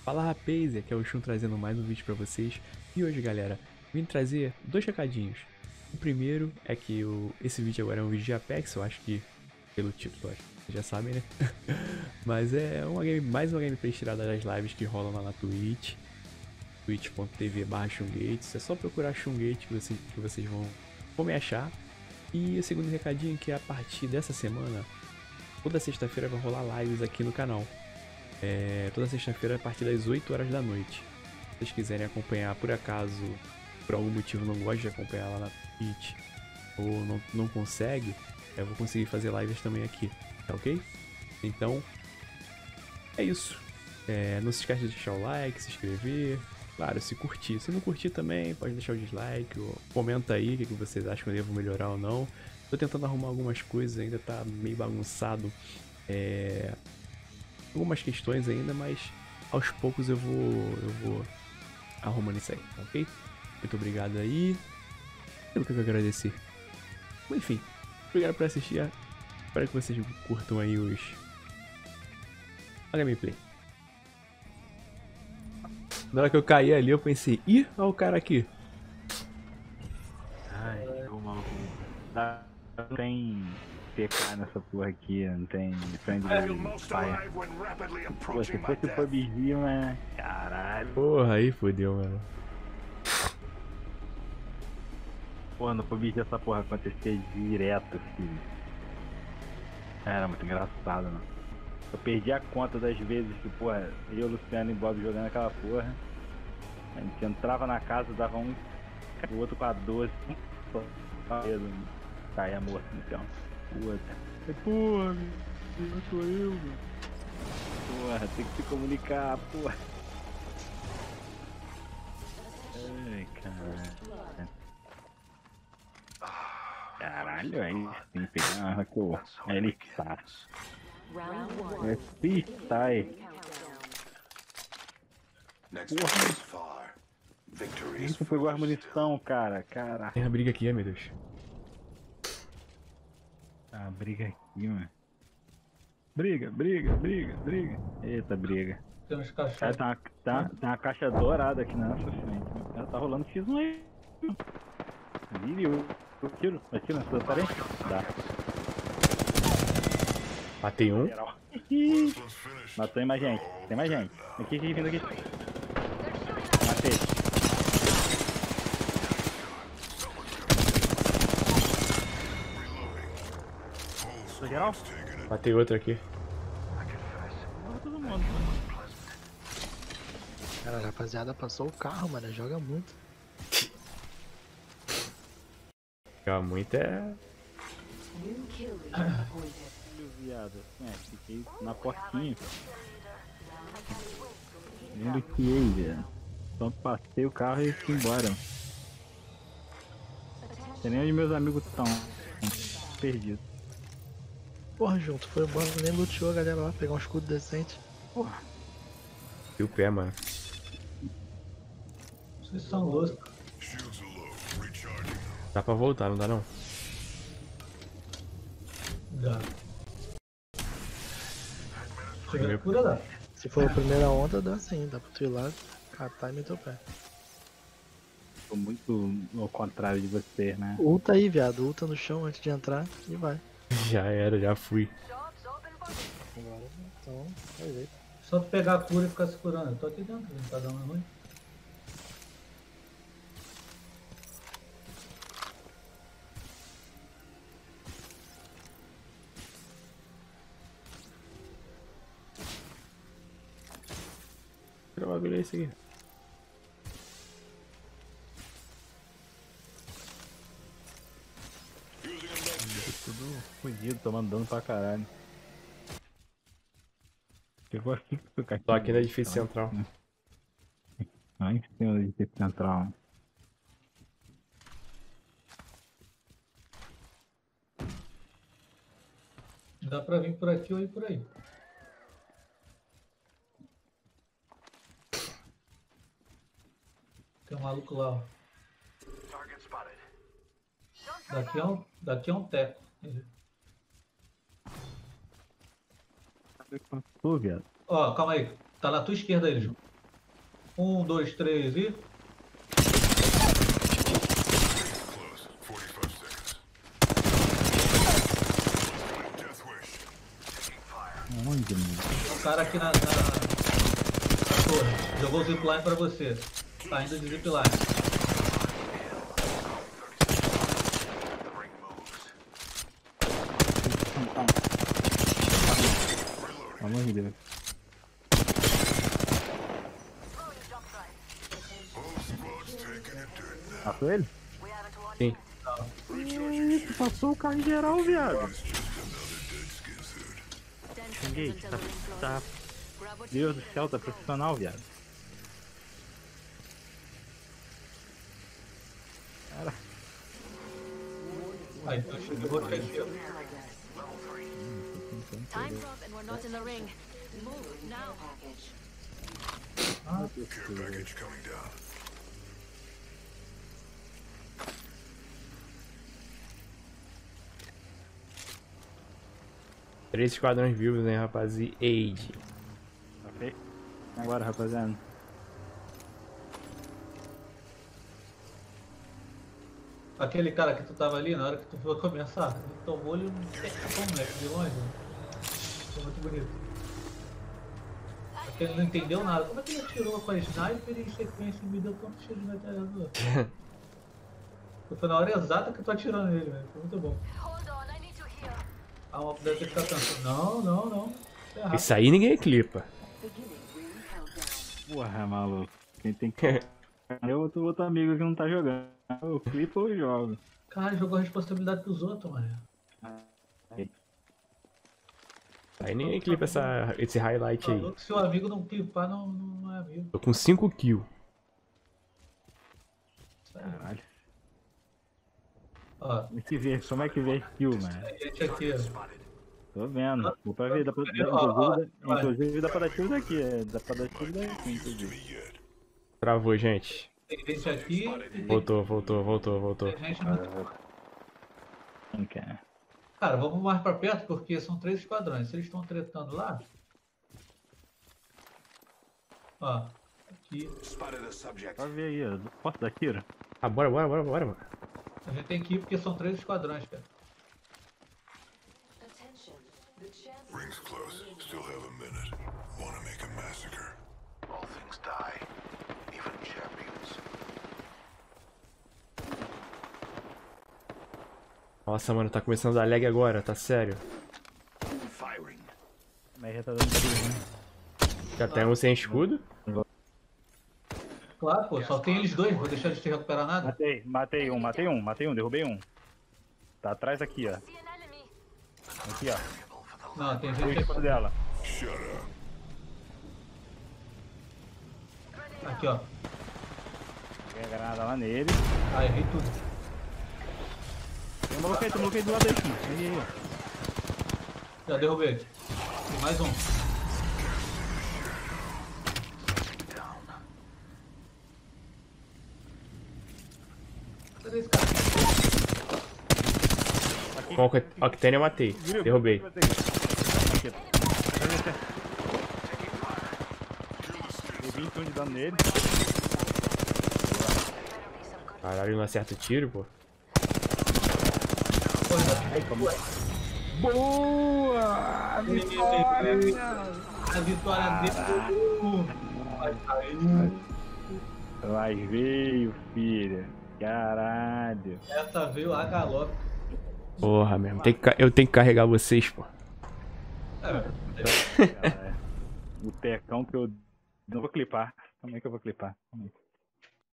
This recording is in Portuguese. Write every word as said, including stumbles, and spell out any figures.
Fala rapaz, aqui é o Shun trazendo mais um vídeo pra vocês. E hoje, galera, vim trazer dois recadinhos. O primeiro é que o, esse vídeo agora é um vídeo de Apex, eu acho que pelo título, acho que vocês já sabem, né? Mas é uma game, mais uma gameplay tirada das lives que rolam lá na Twitch, twitch ponto tv barra shungates. É só procurar Shungate que, você, que vocês vão, vão me achar. E o segundo recadinho é que a partir dessa semana, toda sexta-feira vai rolar lives aqui no canal. É, toda sexta-feira a partir das oito horas da noite. Se vocês quiserem acompanhar, por acaso, por algum motivo não gosta de acompanhar lá na Twitch ou não, não consegue, eu vou conseguir fazer lives também aqui, tá ok? Então, é isso. É, não se esqueça de deixar o like, se inscrever. Claro, se curtir. Se não curtir também, pode deixar o dislike. Ou comenta aí o que vocês acham que eu devo melhorar ou não. Tô tentando arrumar algumas coisas, ainda tá meio bagunçado. É... algumas questões ainda, mas aos poucos eu vou eu vou arrumando isso aí, tá ok? Muito obrigado aí. Pelo que eu quero agradecer. Enfim, obrigado por assistir. Espero que vocês curtam aí os a gameplay. Na hora que eu caí ali, eu pensei, ih, olha o cara aqui. Ai, ô maluco. Não tem P K nessa porra aqui, não tem friendly fire. Pô, se fosse o P U B G, mas... caralho. Porra, aí fodeu, mano. Porra, no P U B G essa porra acontecia direto, filho. Era muito engraçado, mano. Eu perdi a conta das vezes que, porra, eu, Luciano e Bob jogando aquela porra. A gente entrava na casa, dava um, o outro com a doze, caía morto no chão. Puta. Porra, não sou eu, mano. Porra, tem que se comunicar, porra. Ai, caralho. Caralho, aí tem que pegar uma arma que eu... Aí ele tá. É freestyle. Porra. Isso pegou a munição, cara, cara. Tem a briga aqui, meu Deus. Ah, briga aqui, mano. Briga, briga, briga, briga. Eita, briga. Tem uns cachorros. Cara, tá, uma, tá, tem uma caixa dourada aqui na nossa frente. O cara tá rolando X um aí. Vire o tiro. Atira na sua parede? Dá. Matei um. Matou mais gente. Tem mais gente. Aqui, aqui, vindo aqui. Matei. Tô geral? Matei outro aqui. Morre todo mundo. Cara, a rapaziada passou o carro, mano. Joga muito. Joga muito é... Viado, é, fiquei na portinha. Nem bloqueei, velho. Então passei o carro e fui embora. Não sei nem onde meus amigos estão. Perdidos. Porra, junto, foi embora, nem luteou a galera lá, pegar um escudo decente. Porra. E o pé, mano. Vocês são loucos. Dá pra voltar, não dá não? Dá. Chega de cura, dá. Se for a primeira onda, dá sim, dá pra tu ir lá, catar e meter o pé. Tô muito ao contrário de você, né? Ulta aí, viado, ulta no chão antes de entrar e vai. Já era, já fui. Agora, então, vai ver. Só tu pegar a cura e ficar se curando. Eu tô aqui dentro, não tá dando ruim. Que bagulho é esse aqui? Tudo fodido, tomando dano pra caralho. Pegou aqui que foi Tô aqui na edifício central. Lá em cima da edifício central. Dá pra vir por aqui ou ir por aí. Tem um maluco lá, ó. Daqui é um, daqui é um teco. Pô, viado. Ó, calma aí. Tá na tua esquerda ele, João. Um, dois, três e... Onde, mano? O cara aqui na, na, na torre. Jogou o zipline pra você. Tá indo de zipline. Pelo amor de Deus. Passou ele? Sim. Ih, passou o carro em geral, viado. Ninguém, tá, tá. Deus do céu, tá profissional, viado. Cara. Aí, eu cheguei, eu vou ficar aqui, ó. Time drop and we're not in the ring. Move now. Três esquadrões vivos, hein, rapaziada. Ok? Agora, rapaziada. Aquele cara que tu tava ali, na hora que tu foi começar, ele tomou-lhe um tecão, moleque, de longe. Foi muito bonito. Porque ele não entendeu nada. Como é que ele atirou com a sniper e em sequência me deu tanto tiro de metralhador? Foi na hora exata que eu tô atirando nele, velho. Foi muito bom. Ah, uma deve ter ficado pensando, não, não, não. É errado. Isso aí ninguém clipa. Porra, maluco. Quem tem que. Eu outro, outro amigo que não tá jogando. Eu clipo ou eu jogo. Cara, jogou a responsabilidade pros outros, mano. Aí ninguém clipa essa, esse highlight aí. Falou que se o amigo não clipar, não, não é amigo. Tô com cinco kills. Caralho. Ó, Como é que vê? Como é que vê kill, mano? gente aqui, ó. Tô vendo. Vou pra ver. Dá pra, Ó, ó, inclusive, ó. inclusive dá pra dar tiro daqui. É. Dá pra dar tiro daqui, inclusive. Travou, gente. Tem gente aqui e tem, Voltou, voltou, voltou, voltou. tem gente no... Não quer. Cara, vamos mais pra perto porque são três esquadrões. Se eles estão tretando lá... Ó, aqui. Pra ver aí, ó. Posso dar tiro? Ah, bora, bora, bora, bora, mano. A gente tem que ir porque são três esquadrões, cara. Rings close. Still have a minute. Wanna make a massacre? All things die. Even champions. Nossa, mano, tá começando a dar lag agora, tá sério. Firing. Mas já tá dando tiro, né? Já tem um sem escudo. Claro, pô, só tem eles dois, vou deixar eles te recuperar nada. Matei, matei um, matei um, matei um, derrubei um. Tá atrás aqui, ó. Aqui, ó. Não, tem Foi o gente escudo aqui. dela. Shut up. Aqui, ó. Peguei a granada lá nele. Ah, errei tudo. Tem um maluco aí, tem um maluco aí do lado dele, mano. Aí, aí, ó. Já derrubei. Tem mais um. Cadê esse cara? Com o Octane eu matei. Derrubei. Aqui, ó. Dei vinte e um de dano nele. Caralho, não acerta o tiro, pô. Boa! A vitória dele. Vai cair. Mas veio, filha. Caralho. Essa veio a galope. Porra, mesmo. Tem que ca- eu tenho que carregar vocês, pô. É, Caralho. O tecão que eu... Não vou clipar. Como é que eu vou clipar? Calma aí.